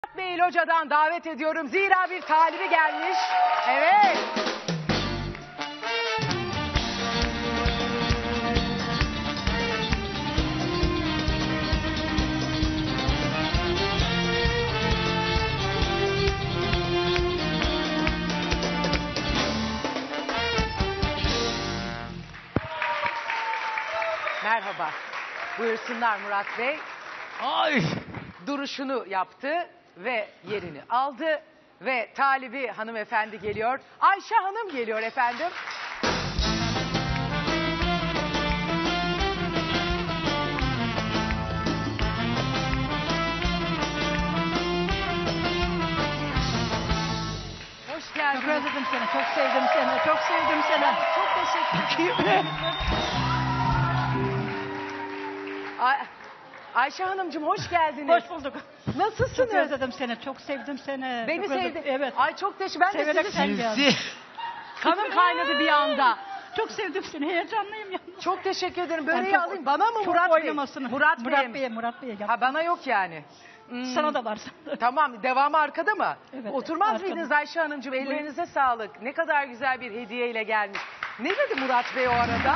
Murat Bey locadan davet ediyorum. Zira bir talibi gelmiş. Evet. Merhaba. Buyursunlar Murat Bey. Ay! Duruşunu yaptı ve yerini aldı ve talibi hanımefendi geliyor. Ayşe Hanım geliyor efendim. Hoş geldin. Çok özledim seni, çok sevdim seni, çok sevdim seni. Çok teşekkür ederim. Ayşe Hanımcığım hoş geldiniz. Hoş bulduk. Nasılsınız? Çok özledim seni, çok sevdim seni. Beni çok özledim. sevdi. Evet. Ay çok teşekkür. Ben de Severek sizi sen sevdim. geldin. Kanım kaynadı bir anda. Çok sevdim seni, heyecanlıyım ya. Çok teşekkür ederim. Ben Böreği çok- alayım. Bana mı çok Murat Bey? oynamasını. Murat Bey'e gel. Ha bana yok yani. Sana da var. Tamam, devamı arkada mı? Evet, Oturmaz arkada. mıydınız Ayşe Hanımcığım? Ellerinize sağlık. Ne kadar güzel bir hediyeyle gelmiş. Ne dedi Murat Bey o arada?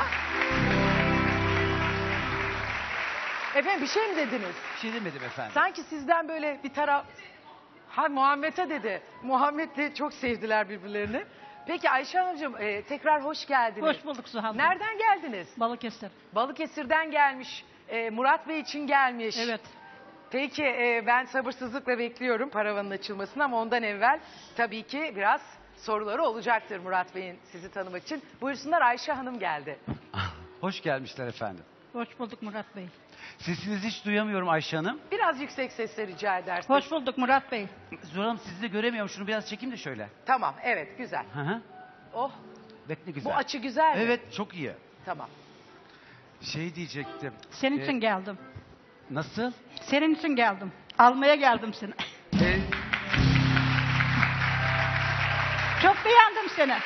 Efendim bir şey mi dediniz? Bir şey demedim efendim. Sanki sizden böyle bir taraf... Ha Muhammed'e dedi. Muhammed'le çok sevdiler birbirlerini. Peki Ayşe Hanımcığım tekrar hoş geldiniz. Hoş bulduk Suhan. Nereden geldiniz? Balıkesir. Balıkesir'den gelmiş. Murat Bey için gelmiş. Evet. Peki ben sabırsızlıkla bekliyorum paravanın açılmasını ama ondan evvel tabii ki biraz soruları olacaktır Murat Bey'in sizi tanımak için. Buyursunlar Ayşe Hanım geldi. Hoş gelmişler efendim. Hoş bulduk Murat Bey. Sesinizi hiç duyamıyorum Ayşe Hanım. Biraz yüksek sesle rica edersiniz. Hoş bulduk Murat Bey. Zor Hanım sizi de göremiyorum. Şunu biraz çekeyim de şöyle. Tamam evet güzel. Hı hı. Oh Bekle güzel. bu açı güzel mi? Evet çok iyi. Tamam. Şey diyecektim. Senin için geldim. Nasıl? Senin için geldim. Almaya geldim seni. Çok beğendim seni.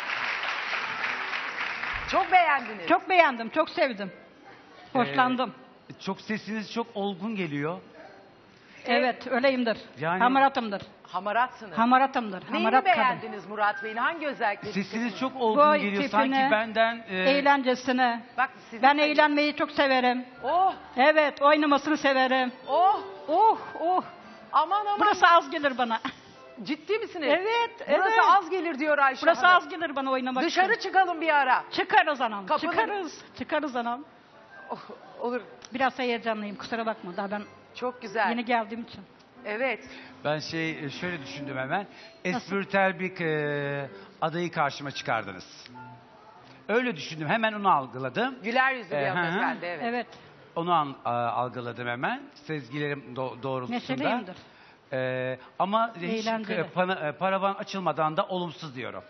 Çok beğendiniz. Çok beğendim, çok sevdim. Hoşlandım. Çok sesiniz çok olgun geliyor. Evet, öyleyimdir. Yani- Hamaratımdır. Hamaratsınız. Hamaratımdır. Neyini Hamarat kadın. beğendiniz Murat Bey'in? Hangi özellikleri? Sesiniz çok olgun Boy, geliyor. tipini, Sanki benden... Eğlencesine. Bak sizin Ben de- eğlenmeyi çok severim. Oh Evet, oynamasını severim. oh Oh. aman aman. Burası az gelir bana. Ciddi misiniz? Evet, Burası evet. az gelir diyor Ayşe Burası Hanım. az gelir bana oynamak Dışarı için. çıkalım bir ara. Çıkarız anam. Kapının- Çıkarız anam. Oh, olur. Biraz heyecanlıyım, kusura bakma. Daha ben Çok güzel. yeni geldiğim için. Evet. Ben şöyle düşündüm hemen. Espritüel bir adayı karşıma çıkardınız. Öyle düşündüm. Hemen onu algıladım. Güler yüzlü bir Hı hı. hanımefendi. Evet. Evet, Onu algıladım hemen. Sezgilerim doğrultusunda. neşeliyimdir. Ama hiç Eğlenceli. paravan açılmadan da olumsuz diyorum.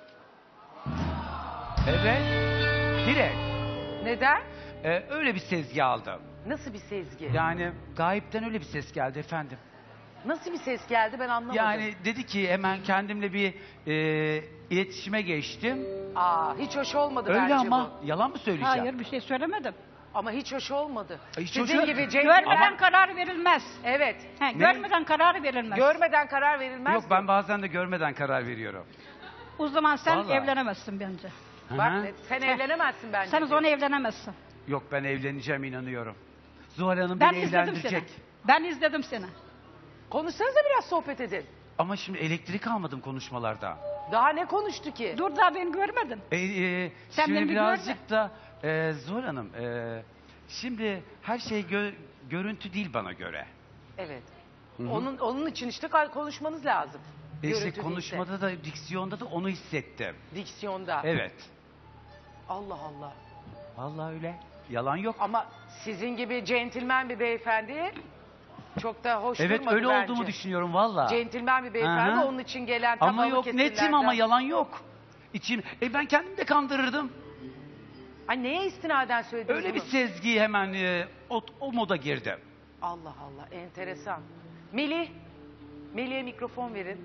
Evet. Direkt. Neden? Öyle bir sezgi aldım. Nasıl bir sezgi? Yani gayipten öyle bir ses geldi efendim. Nasıl bir ses geldi ben anlamadım. Yani dedi ki hemen kendimle bir iletişime geçtim. Hiç hoş olmadı Öyle bence ama bu. yalan mı söyleyeceğim? Hayır, bir şey söylemedim. Ama hiç hoş olmadı. Hiç Sizin hoş- gibi Görmeden centilmen... karar verilmez. Evet. Görmeden karar verilmez. Görmeden karar verilmez. Yok ben bazen de görmeden karar veriyorum. O zaman sen Vallahi. evlenemezsin bence. Bak Hı hı. sen evlenemezsin bence. Sen sonra evlenemezsin. Yok ben evleneceğim inanıyorum. Zuhal Hanım Ben beni izledim evlendirecek. seni. Ben izledim seni. Konuşsanıza biraz sohbet edin. Ama şimdi elektrik almadım konuşmalarda. Daha ne konuştu ki? Dur daha beni görmedin. Sen Şimdi beni bir birazcık da Zuhal Hanım şimdi her şey görüntü değil bana göre. Evet. Onun için işte konuşmanız lazım. İşte Görüntü değilse. konuşmada da diksiyonda da onu hissettim. Diksiyonda. Evet. Allah Allah. Vallahi öyle. Yalan yok. Ama sizin gibi centilmen bir beyefendi çok da hoş Evet durmadı öyle bence. olduğumu düşünüyorum valla. Centilmen bir beyefendi Aha. onun için gelen Ama tabalı yok kesimlerden. netim ama yalan yok. İçim ben kendimi de kandırırdım. Ay neye istinaden söylediniz Öyle bir bunu? sezgi hemen o moda girdim. Allah Allah enteresan. Melih'e mikrofon verin.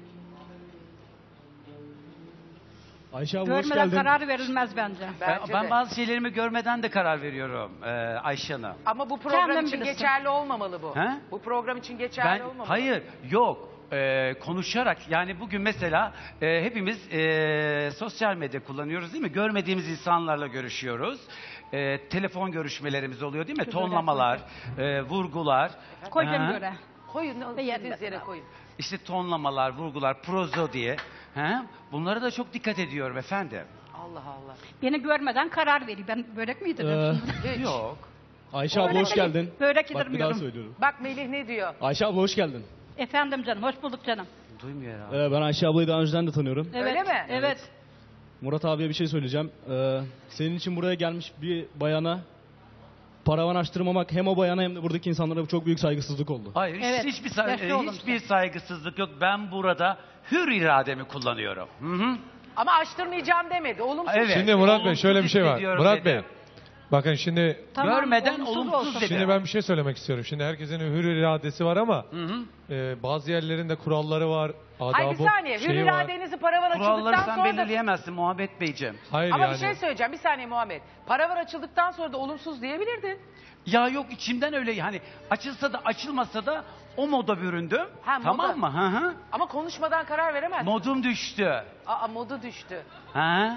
Ayşe abla hoş Görmeden geldin. karar verilmez bence. Bence Ben de. bazı şeylerimi görmeden de karar veriyorum Ayşe Hanım. Ama bu program Kendin için bilirsin. geçerli olmamalı bu. He? Bu program için geçerli olmamalı. Hayır yok. konuşarak, yani bugün mesela hepimiz sosyal medya kullanıyoruz değil mi? Görmediğimiz insanlarla görüşüyoruz. Telefon görüşmelerimiz oluyor değil mi? Tonlamalar, vurgular. Koyacağım Ha? göre. Koyun, istediğiniz yere koyun. İşte tonlamalar, vurgular, prozo diye. Ha? Bunlara da çok dikkat ediyorum efendim. Allah Allah. Beni görmeden karar veriyor. Ben börek mi yedirdim şimdi? Hiç. Yok. Ayşe abla hoş geldin. Börek Bak bir daha yedirmiyorum. söylüyorum. Bak Melih ne diyor? Ayşe abla hoş geldin. Efendim canım, hoş bulduk canım. Duymuyor herhalde. Ben Ayşe ablayı daha önceden de tanıyorum. Evet, Öyle mi? Evet. Murat abiye bir şey söyleyeceğim. Senin için buraya gelmiş bir bayana paravan açtırmamak hem o bayana hem de buradaki insanlara çok büyük saygısızlık oldu. Hayır, Evet, yaşlı oldum hiçbir saygısızlık yok. Ben burada hür irademi kullanıyorum. Hı hı. Ama açtırmayacağım demedi. Olumsuz. Evet. Şimdi Murat Bey olumsuz şöyle bir şey var. hissediyorum Murat dedi. Bey. Bakın şimdi Tamam, Görmeden olumsuz olumsuz olsun. dedi. şimdi ben bir şey söylemek istiyorum. Şimdi herkesin hür iradesi var ama Hı hı. bazı yerlerin de kuralları var. Hayır bir Adabı saniye. Hür şeyi var. iradenizi paravan Kuralları açıldıktan sen sonra da... belirleyemezsin Muhabbet Beyciğim. Hayır Ama yani. bir şey söyleyeceğim. Bir saniye Muhammed. Paravan açıldıktan sonra da olumsuz diyebilirdin. Ya yok, içimden öyle, hani açılsa da açılmasa da o moda büründüm. Ha, moda. Tamam mı? Hı hı. Ama konuşmadan karar veremezsin. Modum düştü. Aa, modu düştü. Ha?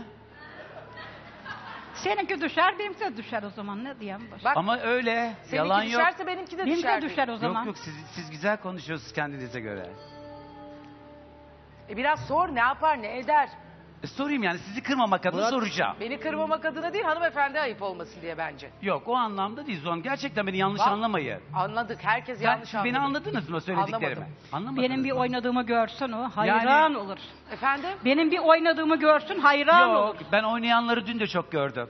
Seninki düşer, benimki de düşer o zaman. Ne diyeyim? Bak Ama öyle. seninki Yalan yok. düşerse benimki de Benimki düşer. de düşer o zaman. Yok yok, siz güzel konuşuyorsunuz kendinize göre. Biraz sor ne yapar ne eder. Sorayım, yani sizi kırmamak adına soracağım. Beni kırmamak adına değil hanımefendi ayıp olmasın diye bence. Yok, o anlamda değil Zuhal. Gerçekten beni yanlış Bak, anlamayın. Anladık. Herkes Siz yanlış anladı. beni anladınız mı söylediklerimi? Anlamadım. Anlamadınız Benim bir mı? oynadığımı görsün o, hayran olur. Efendim? Benim bir oynadığımı görsün, hayran Yok, olur. ben oynayanları dün de çok gördüm.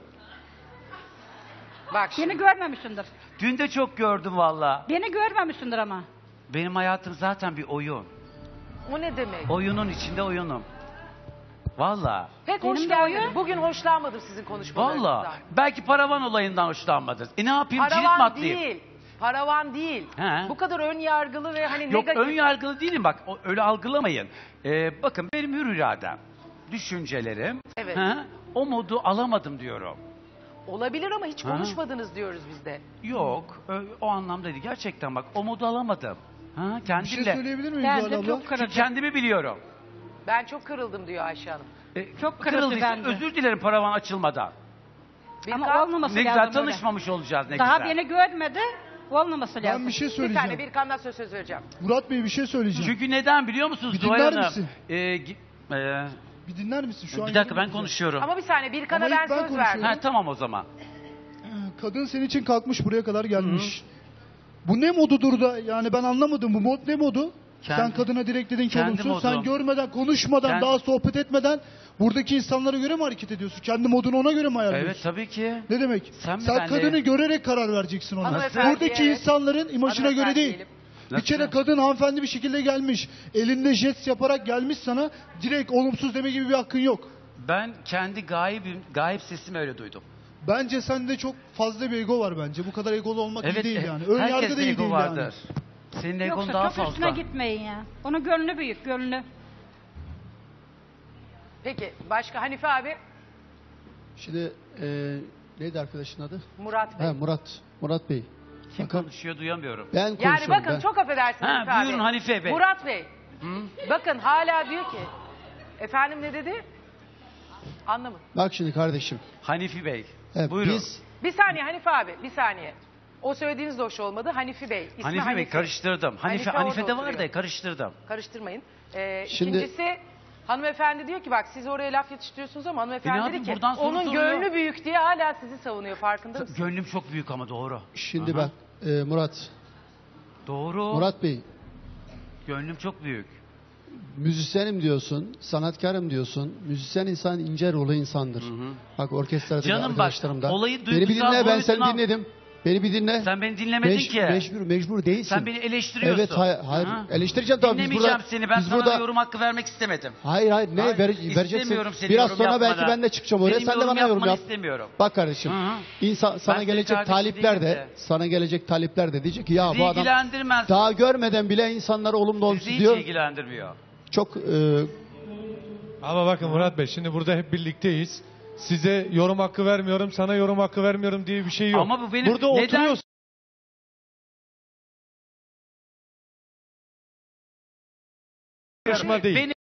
Bak şimdi. Beni görmemişsindir. Dün de çok gördüm valla. Beni görmemişsindir ama. Benim hayatım zaten bir oyun. O ne demek? Oyunun içinde oyunum. Valla. Pek Benim hoş de gelmedi. oyun. Bugün hoşlanmadım sizin konuşmalarınızdan. Valla. Belki paravan olayından hoşlanmadınız. Ne yapayım, cirit mi Paravan atlayayım? değil. Paravan değil. He. Bu kadar ön yargılı ve hani Yok, negatif. ön yargılı değilim bak. Öyle algılamayın. Bakın benim hür iradem. Düşüncelerim. Evet. Ha, o modu alamadım diyorum. Olabilir ama hiç Ha. konuşmadınız diyoruz biz de. Yok. O anlamda değil. Gerçekten bak, o modu alamadım. Ha, Bir kendimle. şey söyleyebilir miyim Ben Zuhal de abla? çok Çünkü kırıcı. kendimi biliyorum. Ben çok kırıldım diyor Ayşe Hanım. Çok kırıldı Kırıldıysa bende. özür dilerim paravan açılmadan. Bir Ama kan- olmaması Ne lazım güzel öyle. tanışmamış olacağız, ne Daha güzel. beni görmedi, olmaması lazım. Ben bir şey Bir söyleyeceğim. tane bir kandan söz vereceğim. Murat Bey bir şey söyleyeceğim. Çünkü neden biliyor musunuz Bir Zuhal dinler Hanım? misin? Bir dinler misin? Şu an Bir dakika, ben yanımda. konuşuyorum. Ama bir saniye bir kana Ama ben ilk ben söz konuşuyorum. verdim. Ha, tamam o zaman. Kadın senin için kalkmış buraya kadar gelmiş. Bu ne modudur da yani ben anlamadım. Bu mod ne modu? Kendi- Sen kadına direkt dedin ki kendi olumsuz. Sen modum. görmeden, konuşmadan, Kendi- daha sohbet etmeden buradaki insanlara göre mi hareket ediyorsun? Kendi modunu ona göre mi ayarlıyorsun? Evet tabii ki. Ne demek? Sen mi, Sen ben de? kadını görerek karar vereceksin ona. Hanımefendiye- Buradaki insanların imajına göre Hanımefendi değil. diyelim. Bir kere kadın hanımefendi bir şekilde gelmiş. Elinde jest yaparak gelmiş sana. Direkt olumsuz deme gibi bir hakkın yok. Ben kendi gayip sesimi öyle duydum. Bence sende çok fazla bir ego var bence. Bu kadar egolu olmak iyi Evet, değil yani. Ön yargı herkeste da iyi ego değil vardır. yani. Senin egon Yoksa daha çok üstüne fazla. gitmeyin ya. Onun gönlü büyük, gönlü. Peki başka Hanife abi? Şimdi neydi arkadaşın adı? Murat Bey. Ha, Murat Bey. Kim Bakın konuşuyor duyamıyorum. ben konuşuyorum. Yani bakın ben. çok affedersiniz Ha, Hanife abi. buyurun Hanife Bey. Murat Bey. Hı? Bakın hala diyor ki. Efendim ne dedi? Anlamadım. Bak şimdi kardeşim. Hanifi Bey. Evet, Buyurun. biz Bir saniye Hanife abi bir saniye. O söylediğiniz de hoş olmadı. Hanifi Bey. İsmi Hanifi Bey karıştırdım. Hanife Hanife orada de var oturuyor. da karıştırdım. Karıştırmayın. Şimdi- İkincisi hanımefendi diyor ki bak siz oraya laf yetiştiriyorsunuz ama E ne hanımefendi dedi yapayım, ki buradan soru onun soruyor. gönlü büyük diye hala sizi savunuyor farkında mısın? Gönlüm çok büyük ama doğru. şimdi Aha. bak Murat. Doğru. Murat Bey, Gönlüm çok büyük. müzisyenim diyorsun, sanatkarım diyorsun. Müzisyen insan ince ruhlu insandır. Bak orkestradaki Canım bak, arkadaşlarım da. olayı Beni bir duygusal dinle, ben seni boyutuna- dinledim. Beni bir dinle. Sen beni dinlemedin ki. Mecbur değilsin. Sen beni eleştiriyorsun. Evet, hayır. Aha. Eleştireceğim tabii. Biz Dinlemeyeceğim burada, seni. Ben biz sana burada, yorum hakkı vermek istemedim. Hayır, ne Hayır, vereceksin? istemiyorum seni Biraz yorum sonra belki yapmana. ben de çıkacağım oraya. Benim Sen de yorum bana yorum yapmanı yap. istemiyorum. Bak kardeşim. Hı hı. İnsan sana senin gelecek kardeşin talipler değilim de, de. sana gelecek talipler de diyecek ki ya Sizi bu adam ilgilendirmez. daha görmeden bile insanlara olumlu olumsuz Sizi hiç diyor. ilgilendirmiyor. Çok Ama bakın Murat Bey, şimdi burada hep birlikteyiz. Size yorum hakkı vermiyorum, sana yorum hakkı vermiyorum diye bir şey yok. Ama bu benim Burada neden- oturuyorsun. yarışma değil. Beni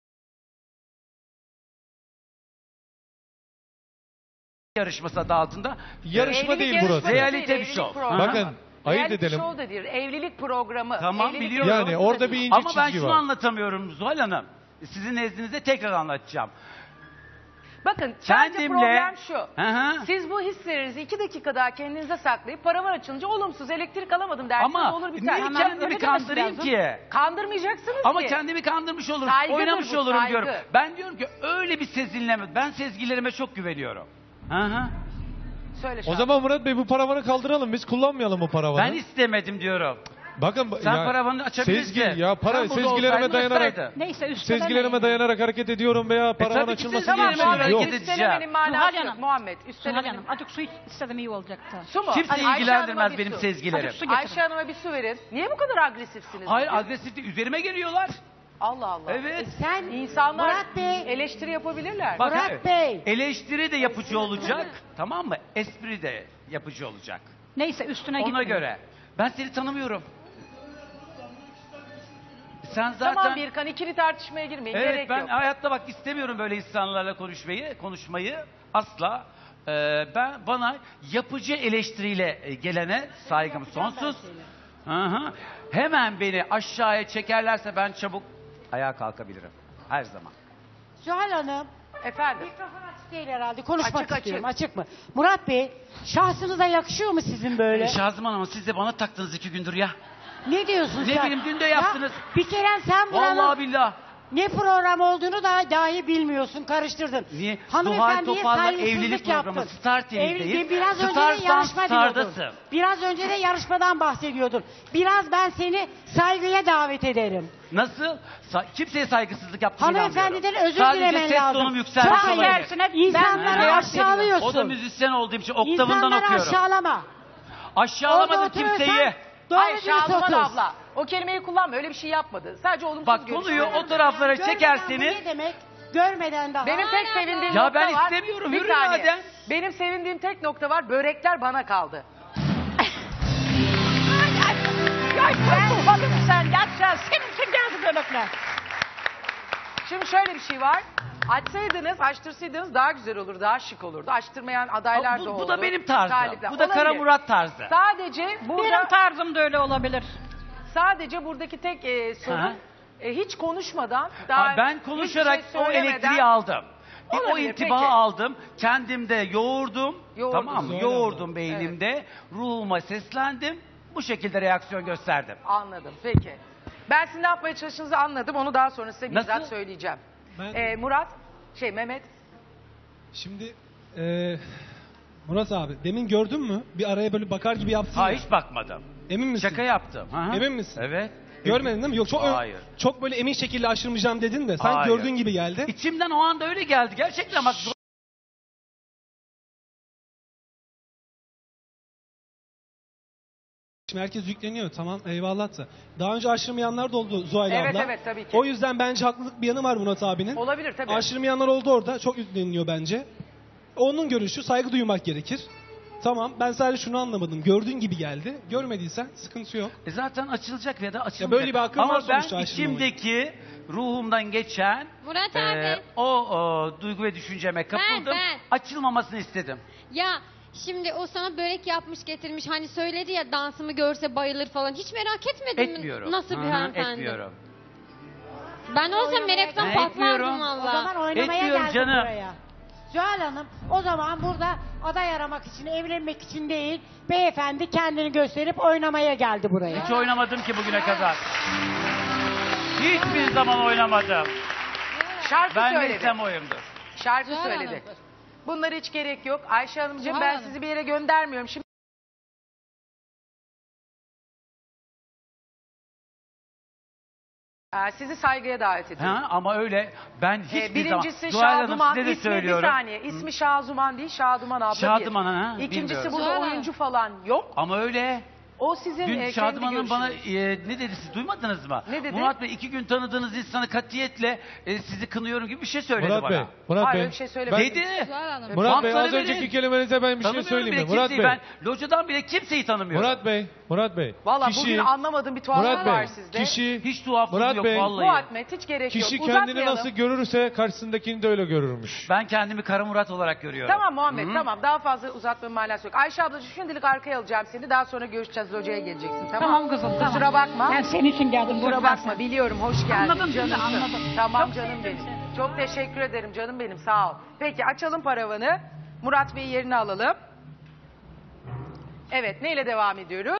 yarışması adı altında Yarışma Evlilik değil yarışması burası. Realite değil, bir evlilik show. programı. Bakın ayırt Reality edelim. show da değil, evlilik programı. Tamam, Evlilik biliyorum. yarışması Yani da orada bir değil. ince Ama ben çizgi şunu var. anlatamıyorum Zuhal Hanım. Sizin nezdinizde tekrar anlatacağım. Bakın sadece Kendimle- problem şu. Hı hı. Siz bu hislerinizi 2 dakika daha kendinize saklayıp paravan açılınca olumsuz elektrik alamadım dersiniz, Ama olur niye biter. Hemen kendimi öyle demesi kandırayım lazım. ki? Kandırmayacaksınız Ama ki. kendimi kandırmış olurum, Saygıdır oynamış bu, olurum saygı. diyorum. Ben diyorum ki öyle bir sezinleme, ben sezgilerime çok güveniyorum. Hı hı. Söyle O Şahan. zaman Murat Bey bu paravanı kaldıralım. Biz kullanmayalım bu paravanı. Ben istemedim diyorum. Bakın Sen paravanı açabilirsin. Sezgi ya para Sen burada sezgilerime olsaydın dayanarak açsaydın. Neyse üstüne sezgilerime dayanarak hareket ediyorum veya paravan tabii ki açılması sezgilerime gibi bir Tamam şey Muhammed, yok. Muhammed, hareket edeceğim. üstelemenin manası Zuhal yok. Hanım. Muhammed, Zuhal üstelemenin. Hanım azıcık su istedim iyi olacaktı. Su mu? Kimse Ayşe Hanım'a ilgilendirmez bir benim su. sezgilerim. Azıcık su getirin. Ayşe Hanım'a bir su verin. Niye bu kadar agresifsiniz? Hayır bugün? agresif değil, üzerime geliyorlar. Allah Allah. Evet. Sen İnsanlar Murat Bey, eleştiri yapabilirler. Bak, Murat evet. Bey. Eleştiri de yapıcı olacak, tamam mı? Espri de yapıcı olacak. Neyse üstüne Ona gitmeyin. göre. Ben seni tanımıyorum. Sen zaten... Tamam Birkan, ikili tartışmaya girmeyin. Evet, Gerek ben yok. hayatta bak istemiyorum böyle insanlarla konuşmayı asla. Bana yapıcı eleştiriyle gelene saygım sonsuz. Hı hı. Hemen beni aşağıya çekerlerse ben çabuk ayağa kalkabilirim. Her zaman. Zuhal Hanım, Efendim. mikrofon açık değil herhalde. Konuşmak Açık, istiyorum. açık. Açık mı? Murat Bey, şahsınıza yakışıyor mu sizin böyle? Şazım Hanım siz de bana taktınız 2 gündür ya. Ne diyorsun Ne sen? bileyim, dün de yaptınız. Ya, bir kere sen buranın Vallahi billah. ne program olduğunu da dahi bilmiyorsun. Karıştırdın. Niye? Hanımefendiye Zuhal Topal'la saygısızlık evlilik yaptın. programı Star TV'deyiz. Biraz önce de Stars'tan yarışma diyordun. Star'dasın. Biraz önce de yarışmadan bahsediyordun. Biraz ben seni saygıya davet ederim. Nasıl? Kimseye saygısızlık yaptığını Hanımefendiden inanmıyorum. özür Sadece dilemen ses lazım. tonum yükselmiş Çok olabilir. yersin hep İnsanları ben- aşağılıyorsun. O da müzisyen olduğum için oktavından İnsanları okuyorum. aşağılama. Aşağılamadım Orada kimseyi. oturuyorsan doğru Hayır dürüst Şazuman otur. abla. O kelimeyi kullanma. Öyle bir şey yapmadı. Sadece olumsuz Bak görüşler. konuyu o taraflara Görmeden bu çekerseniz. ne demek? Görmeden daha. Benim tek sevindiğim Ya nokta ben var. istemiyorum, Bir yürü saniye. madem. Benim sevindiğim tek nokta var. Börekler bana kaldı. Ya kurtulmadın sen yatsan senin için geldi börekler. Şimdi şöyle bir şey var. Açsaydınız, açtırsaydınız daha güzel olur, daha şık olurdu. Açtırmayan adaylar da oldu. Bu da benim tarzım. Galipler. Bu da Kara Olabilir. Murat tarzı. Sadece Benim burada, tarzım da öyle olabilir. sadece buradaki tek sorun Aha. hiç konuşmadan daha Ben hiçbir konuşarak şey o söylemeden- elektriği aldım. O Olabilir, intibahı peki. aldım. Kendimde yoğurdum. Yoğurdun. Tamam mı? Doğru. Yoğurdum beynimde. Ruhuma seslendim. Bu şekilde reaksiyon gösterdim. Anladım, peki. Ben sizin ne yapmaya çalıştığınızı anladım. Onu daha sonra size bizzat Nasıl? söyleyeceğim. Ben- Murat, Mehmet. Şimdi Murat abi demin gördün mü? Bir araya böyle bakar gibi yaptın Ha ya. hiç bakmadım. Emin misin? Şaka yaptım. Hı hı. Emin misin? Evet. Görmedin değil mi? Yok Hayır. çok böyle emin şekilde aşırmayacağım dedin de sanki Hayır. gördüğün gibi geldi. İçimden o anda öyle geldi. Gerçekten bak. Şimdi herkes yükleniyor tamam eyvallah da. Daha önce aşırmayanlar da oldu Zuhal Evet, abla. evet, tabii ki. O yüzden bence haklılık bir yanı var Murat abinin. Olabilir tabii. Aşırmayanlar oldu orada. Çok yükleniliyor bence. Onun görüşü saygı duymak gerekir. Tamam ben sadece şunu anlamadım. Gördüğün gibi geldi. Görmediysen sıkıntı yok. Zaten açılacak ya da açılmayacak. böyle bir hakkın Ama var ben sonuçta aşırmamak. içimdeki ruhumdan geçen Murat abi. o duygu ve düşünceme kapıldım. ben. Açılmamasını istedim. Ya şimdi o sana börek yapmış getirmiş. Hani söyledi ya dansımı görse bayılır falan. Hiç merak etmedin mi? Etmiyorum. Nasıl bir Hı hı, hanımefendi? Etmiyorum. Ben olsam meraktan Ben patlardım etmiyorum. O valla. zaman oynamaya Etmiyorum geldi canım. buraya. Zuhal Hanım o zaman burada aday aramak için, evlenmek için değil, beyefendi kendini gösterip oynamaya geldi buraya. Hiç oynamadım ki bugüne kadar. Hiçbir zaman oynamadım. Şarkı Ben söyledi. neysem oyumdur. Şarkı Zuhal söyledi. Hanım. Bunlara hiç gerek yok. Ayşe Hanımcığım Zuhal ben Hanım. sizi bir yere göndermiyorum. Şimdi sizi saygıya davet ediyorum. Ha, ama öyle ben hiçbir zaman... Birincisi Zuhal Hanım, Şaduman, size de ismi bir söylüyorum. saniye. İsmi Şaduman değil, Şaduman abla Şaduman, bir. ha, İkincisi bilmiyorum. burada Zuhal Hanım. oyuncu falan yok. Ama öyle. O sizin Dün kendi Şadıman Hanım bana görüşünüz. ne dedi siz duymadınız mı? Ne dedi? Murat Bey 2 gün tanıdığınız insanı katiyetle sizi kınıyorum gibi bir şey söyledi Murat bana. Bey, Murat Hayır Bey. öyle bir şey söylemedi. Dedi. Zuhal Hanım. Murat Bey az Bantları önceki verin. kelimenize ben bir şey Tanımıyorum söyleyeyim bile mi? Murat kimseyi Bey. ben. Locadan bile kimseyi tanımıyorum. Murat Bey. Valla kişi, bugün anlamadığım bir tuhaflık Murat var Bey, sizde. kişi, Hiç tuhaflık Murat yok Bey, vallahi. Muhatmet hiç gerek kişi yok. kendini Uzatmayalım. nasıl görürse karşısındakini de öyle görürmüş. Ben kendimi Kara Murat olarak görüyorum. Tamam Muhammed tamam daha fazla uzatmanın manası yok. Ayşe ablacığım şimdilik arkaya alacağım seni. Daha sonra görüşeceğiz. Locaya geleceksin tamam Tamam kızım tamam. Kusura bakma. Ben senin için geldim. Kusura Dur, bakma biliyorum hoş geldin. Anladım seni, canımsın. anladım. Tamam Çok canım sevdim benim. Çok teşekkür ederim canım benim sağ ol. Peki açalım paravanı. Murat Bey'i yerine alalım. Evet neyle devam ediyoruz?